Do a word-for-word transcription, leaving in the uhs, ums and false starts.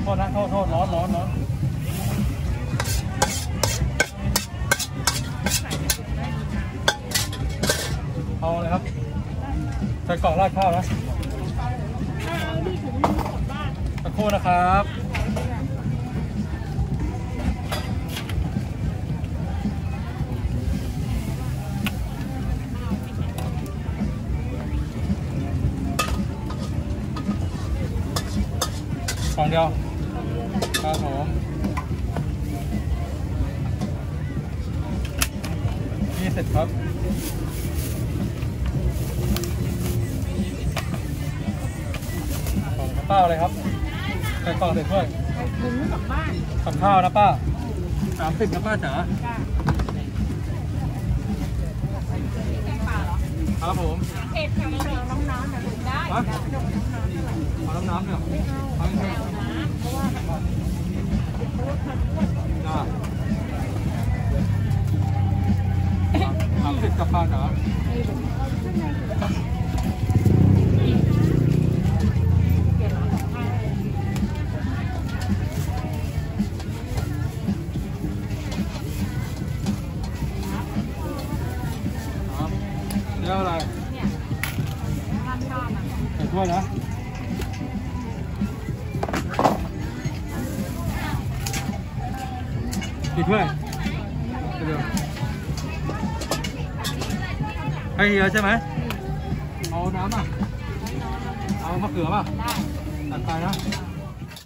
โทษนะโทษโทษร้อนร้อนร้อนเอาเลยครับใส่กล่องราดข้าวนะสักครู่นะครับกล่องเดียวครับผมยี่สิบครับกล่องเป้าเลยครับใส่กล่องเสร็จด้วยถุงกลับบ้านกับข้าวนะป้าสามสิบนะป้าจ๋าครับผมเอ็ดกับน้ำน้ำได้เอาน้ำน้ำเนี่ยเอาน้ำเพราะว่าจ้าสามสิบกับป้าจ๋าเรียกอะไรเนี่ยร้านชอบอ่ะใส่ถ้วยนะกี่ถ้วยเดี๋ยวให้เฮียใช่ไหมเอาน้ำอ่ะเอามะเขือป่ะตัดไปนะ